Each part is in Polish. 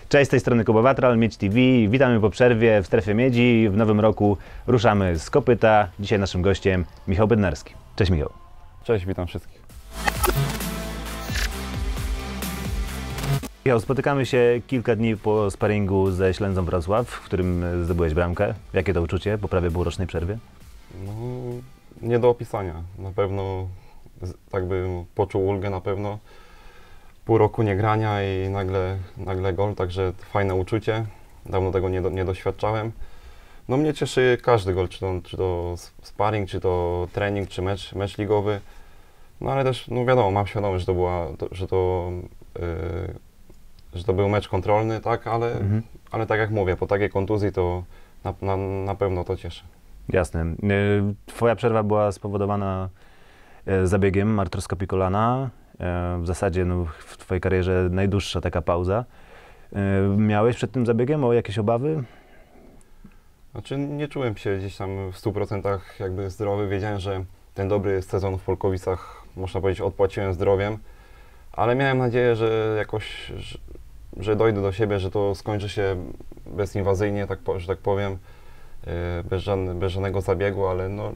Cześć, z tej strony Kuba Watral, Miedź TV. Witamy po przerwie w Strefie Miedzi. W nowym roku ruszamy z kopyta. Dzisiaj naszym gościem Michał Bednarski. Cześć Michał. Cześć, witam wszystkich. Michał, spotykamy się kilka dni po sparingu ze Ślęzą Wrocław, w którym zdobyłeś bramkę. Jakie to uczucie po prawie półrocznej przerwie? No, nie do opisania. Na pewno tak bym poczuł ulgę na pewno. Pół roku nie grania i nagle gol, także fajne uczucie. Dawno tego nie doświadczałem. No mnie cieszy każdy gol, czy to sparring, czy to trening, czy mecz ligowy. No ale też, no wiadomo, mam świadomość, że to był mecz kontrolny, tak, ale tak jak mówię, po takiej kontuzji to na pewno to cieszy. Jasne. Twoja przerwa była spowodowana zabiegiem artroskopii kolana. W zasadzie no, w twojej karierze najdłuższa taka pauza. Miałeś przed tym zabiegiem jakieś obawy? Znaczy nie czułem się gdzieś tam w 100% jakby zdrowy. Wiedziałem, że ten dobry sezon w Polkowicach, można powiedzieć, odpłaciłem zdrowiem, ale miałem nadzieję, że jakoś, że dojdę do siebie, że to skończy się bezinwazyjnie, że tak powiem, bez żadnego zabiegu, ale no,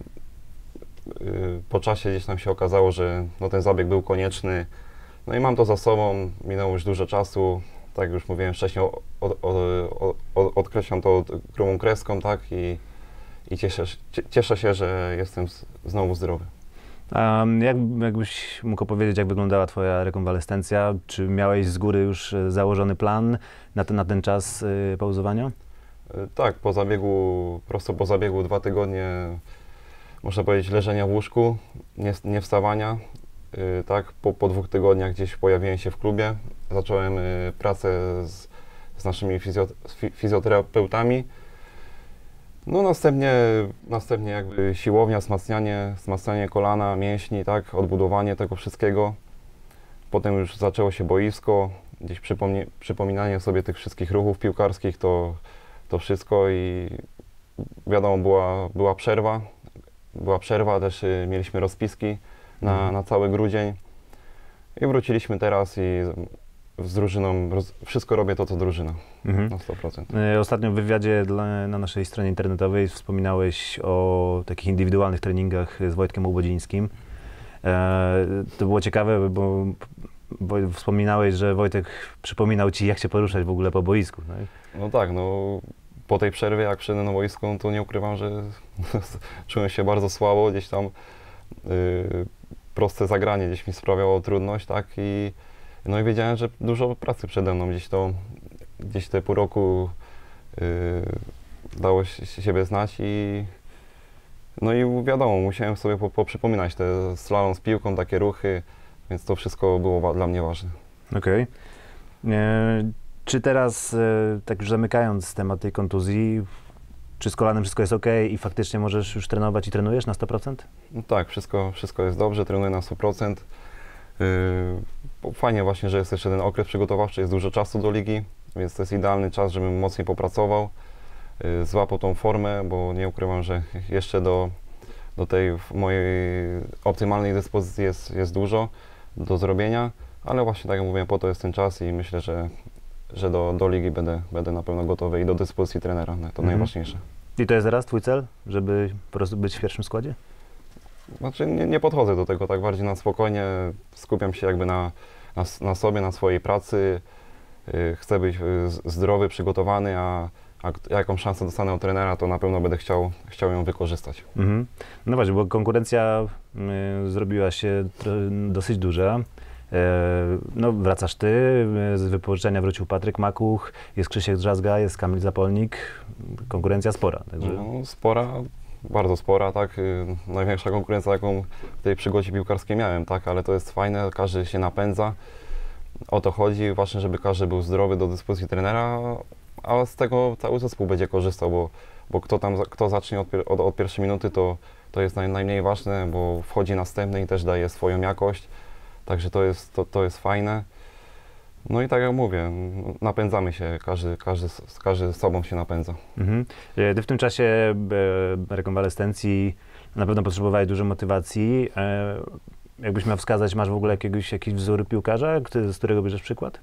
po czasie gdzieś tam się okazało, że no, ten zabieg był konieczny. No i mam to za sobą, minęło już dużo czasu, tak jak już mówiłem wcześniej, odkreślam to grubą kreską, tak, i cieszę się, że jestem znowu zdrowy. A jakbyś mógł opowiedzieć, jak wyglądała twoja rekonwalescencja? Czy miałeś z góry już założony plan na ten czas pauzowania? Tak, prosto po zabiegu 2 tygodnie, można powiedzieć, leżenia w łóżku, nie wstawania. Tak, po 2 tygodniach gdzieś pojawiłem się w klubie, zacząłem pracę z naszymi fizjoterapeutami. No następnie jakby siłownia, wzmacnianie kolana, mięśni, tak, odbudowanie tego wszystkiego. Potem już zaczęło się boisko, gdzieś przypominanie sobie tych wszystkich ruchów piłkarskich, to wszystko i wiadomo, była przerwa. Była przerwa, też mieliśmy rozpiski na cały grudzień i wróciliśmy teraz i z drużyną, wszystko robię to, co drużyna, na 100%. Ostatnio w wywiadzie na naszej stronie internetowej wspominałeś o takich indywidualnych treningach z Wojtkiem Łobodzińskim. To było ciekawe, bo wspominałeś, że Wojtek przypominał ci, jak się poruszać w ogóle po boisku. Tak? No tak, no po tej przerwie, jak wszedłem na boisko, to nie ukrywam, że czułem się bardzo słabo, gdzieś tam proste zagranie gdzieś mi sprawiało trudność, tak, no i wiedziałem, że dużo pracy przede mną, gdzieś te pół roku dało siebie znać no i wiadomo, musiałem sobie poprzypominać te slalom z piłką, takie ruchy, więc to wszystko było dla mnie ważne. Okej. Czy teraz, tak już zamykając temat tej kontuzji, czy z kolanem wszystko jest ok i faktycznie możesz już trenować i trenujesz na 100%? No tak, wszystko jest dobrze, trenuję na 100%. Fajnie właśnie, że jest jeszcze ten okres przygotowawczy, jest dużo czasu do ligi, więc to jest idealny czas, żebym mocniej popracował, złapał tą formę, bo nie ukrywam, że jeszcze do tej mojej optymalnej dyspozycji jest dużo do zrobienia, ale właśnie tak jak mówiłem, po to jest ten czas i myślę, że do ligi będę na pewno gotowy i do dyspozycji trenera, to najważniejsze. I to jest teraz twój cel, żeby po prostu być w pierwszym składzie? Znaczy nie podchodzę do tego tak bardziej na spokojnie, skupiam się jakby na sobie, na swojej pracy, chcę być zdrowy, przygotowany, a jaką szansę dostanę od trenera, to na pewno będę chciał ją wykorzystać. No właśnie, bo konkurencja zrobiła się dosyć duża. No, wracasz ty, z wypożyczenia wrócił Patryk Makuch, jest Krzysiek Drzazga, jest Kamil Zapolnik, konkurencja spora. Także... No, spora, bardzo spora, tak, największa konkurencja, jaką w tej przygodzie piłkarskiej miałem, tak, ale to jest fajne, każdy się napędza, o to chodzi właśnie, żeby każdy był zdrowy do dyspozycji trenera, a z tego cały zespół będzie korzystał, bo kto zacznie od pierwszej minuty, to jest najmniej ważne, bo wchodzi następny i też daje swoją jakość. Także to jest fajne. No i tak jak mówię, napędzamy się, każdy z sobą się napędza. Ty w tym czasie rekonwalescencji na pewno potrzebowałeś dużo motywacji. Jakbyś miał wskazać, masz w ogóle jakiś wzór piłkarza, z którego bierzesz przykład?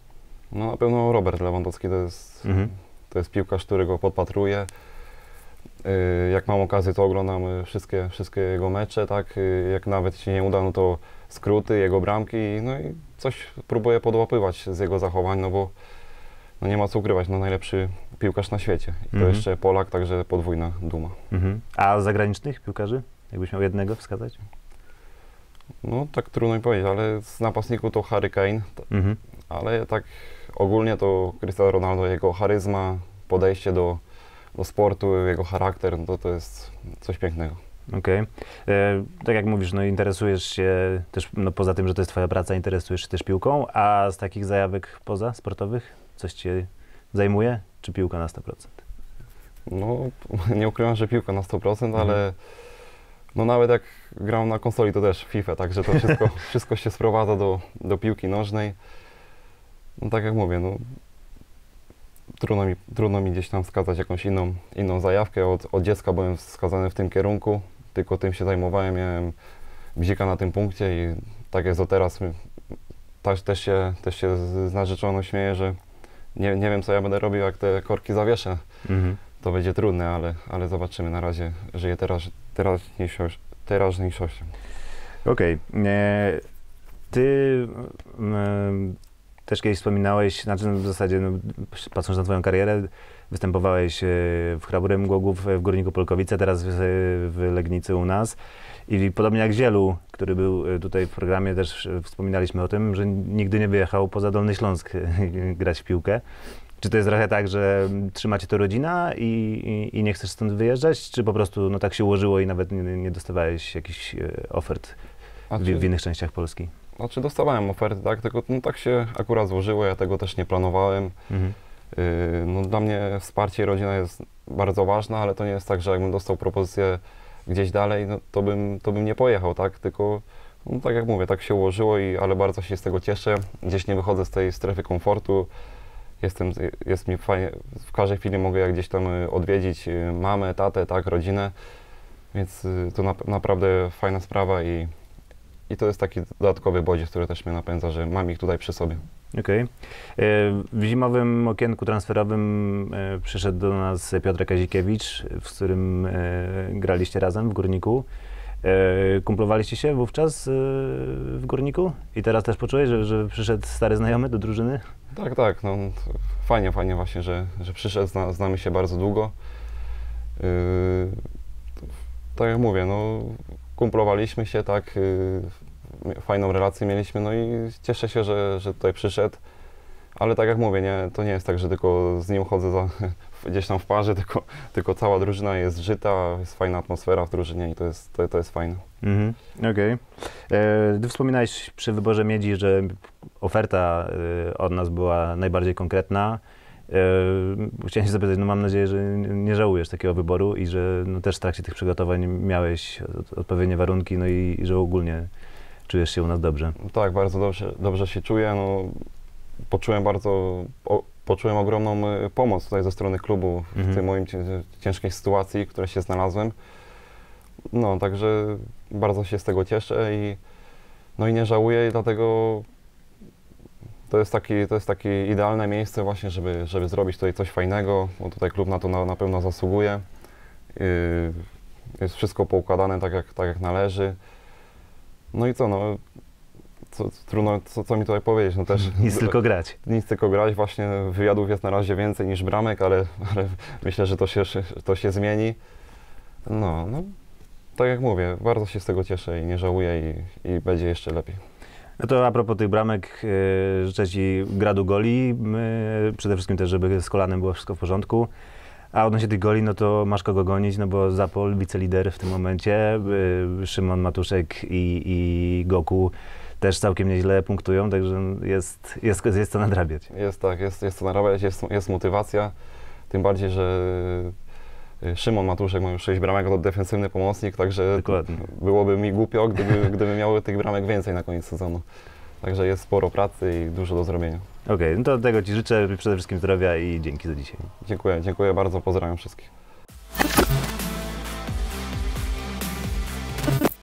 No na pewno Robert Lewandowski to jest piłkarz, którego podpatruję. Jak mam okazję, to oglądam wszystkie jego mecze, tak? Jak nawet się nie uda, no to skróty, jego bramki, no i coś próbuję podłapywać z jego zachowań, no bo no nie ma co ukrywać, no najlepszy piłkarz na świecie. I to jeszcze Polak, także podwójna duma. A zagranicznych piłkarzy? Jakbyś miał jednego wskazać? No tak trudno mi powiedzieć, ale z napastników to Harry Kane, ale tak ogólnie to Cristiano Ronaldo, jego charyzma, podejście do sportu, jego charakter, no to jest coś pięknego. Okej. Tak jak mówisz, no interesujesz się też, no poza tym, że to jest twoja praca, interesujesz się też piłką, a z takich zajawek poza sportowych coś cię zajmuje, czy piłka na 100%? No nie ukrywam, że piłka na 100%, ale no nawet jak gram na konsoli, to też FIFA, także to wszystko się sprowadza do piłki nożnej. No tak jak mówię, no trudno mi gdzieś tam wskazać jakąś inną zajawkę. Od dziecka byłem wskazany w tym kierunku, tylko tym się zajmowałem, miałem bzika na tym punkcie i tak jest do teraz. Też się z narzeczoną śmieję, że nie wiem, co ja będę robił, jak te korki zawieszę. To będzie trudne, ale zobaczymy. Na razie żyję teraźniejszością. Okej. Ty też kiedyś wspominałeś, znaczy w zasadzie, no, patrząc na twoją karierę, występowałeś w Chrabrym Głogów, w Górniku Polkowice, teraz w Legnicy u nas. I podobnie jak Zielu, który był tutaj w programie, też wspominaliśmy o tym, że nigdy nie wyjechał poza Dolny Śląsk grać w piłkę. Czy to jest trochę tak, że trzymacie to rodzina i nie chcesz stąd wyjeżdżać, czy po prostu no, tak się ułożyło i nawet nie dostawałeś jakichś ofert w innych częściach Polski? Znaczy dostawałem oferty, tak, tylko no, tak się akurat złożyło, ja tego też nie planowałem. No, dla mnie wsparcie i rodzina jest bardzo ważna, ale to nie jest tak, że jakbym dostał propozycję gdzieś dalej, no, to bym nie pojechał, tak, tylko no, tak jak mówię, tak się ułożyło, ale bardzo się z tego cieszę. Gdzieś nie wychodzę z tej strefy komfortu, jest mi fajnie, w każdej chwili mogę jak gdzieś tam odwiedzić mamę, tatę, tak, rodzinę, więc to naprawdę fajna sprawa i to jest taki dodatkowy bodziec, który też mnie napędza, że mam ich tutaj przy sobie. Okej. W zimowym okienku transferowym przyszedł do nas Piotr Kazikiewicz, z którym graliście razem w Górniku. Kumplowaliście się wówczas w Górniku i teraz też poczułeś, że przyszedł stary znajomy do drużyny? Tak, no fajnie właśnie, że przyszedł, znamy się bardzo długo. Tak jak mówię, no kumplowaliśmy się, tak, fajną relację mieliśmy, no i cieszę się, że tutaj przyszedł, ale tak jak mówię, to nie jest tak, że tylko z nim chodzę gdzieś tam w parze, tylko cała drużyna jest żyta, jest fajna atmosfera w drużynie i to jest fajne. Okej. Ty wspominałeś przy wyborze Miedzi, że oferta od nas była najbardziej konkretna. Chciałem się zapytać, no mam nadzieję, że nie żałujesz takiego wyboru i że no też w trakcie tych przygotowań miałeś odpowiednie warunki, no i że ogólnie czujesz się u nas dobrze. Tak, bardzo dobrze się czuję. No, poczułem ogromną pomoc tutaj ze strony klubu w tej mojej ciężkiej sytuacji, w której się znalazłem. No, także bardzo się z tego cieszę i nie żałuję i dlatego to jest takie idealne miejsce właśnie, żeby zrobić tutaj coś fajnego, bo tutaj klub na to na pewno zasługuje. Jest wszystko poukładane tak jak należy. No i trudno, co mi tutaj powiedzieć, no też... Nic tylko grać. Nic tylko grać, właśnie wywiadów jest na razie więcej niż bramek, ale myślę, że to się zmieni. No, tak jak mówię, bardzo się z tego cieszę i nie żałuję i będzie jeszcze lepiej. No to a propos tych bramek, życzę Ci gradu goli, przede wszystkim też, żeby z kolanem było wszystko w porządku. A odnośnie tych goli, no to masz kogo gonić, no bo Zapol, wicelider w tym momencie, Szymon Matuszek i Goku też całkiem nieźle punktują, także jest co nadrabiać. Jest co nadrabiać, jest motywacja, tym bardziej, że Szymon Matuszek ma już 6 bramek, to defensywny pomocnik, także dokładnie. Byłoby mi głupio, gdyby miały tych bramek więcej na koniec sezonu. Także jest sporo pracy i dużo do zrobienia. Okej, no to tego Ci życzę, przede wszystkim zdrowia i dzięki za dzisiaj. Dziękuję bardzo, pozdrawiam wszystkich.